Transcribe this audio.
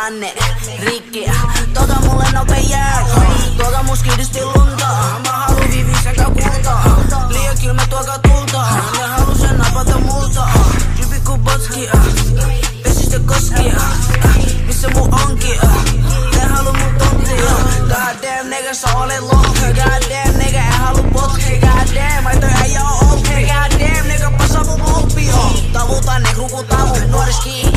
kanne, rikki. Tota mulle nopea jääkö, tuoka mun skidisti lunta. Mä haluun vivisen kaa kultaa, liian kylmä tuokaa tulta. Ne haluu sen napata multa, tyypi ku botski. Vesistä koski, missä mun onki. Ne haluu mun tontia. God damn nigga, sä olet lohka. God damn nigga, en haluu potki. God damn, ai toi äijä on OP. God damn nigga, passa mun opio. Tavutaan ne kruku tavu, nuoriski.